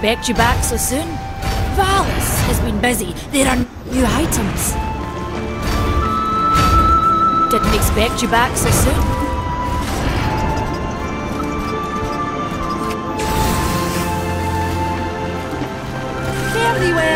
expect you back so soon. Valis has been busy. There are new items. Didn't expect you back so soon. Fairly well.